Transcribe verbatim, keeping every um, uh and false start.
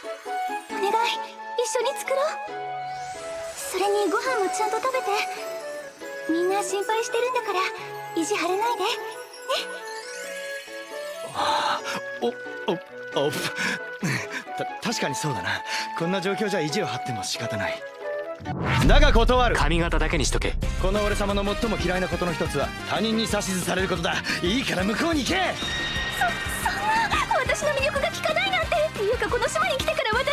お願い、一緒に作ろう。それにご飯もちゃんと食べて。みんな心配してるんだから意地張れないでね。 おおおた確かにそうだな。こんな状況じゃ意地を張っても仕方ない。だが断る。 髪型だけにしとけ。 この俺様の最も嫌いなことの一つは他人に指図されることだ。いいから向こうに行け。 そそんな、私の魅力が効かないなんて。っていうかこの島に来てから私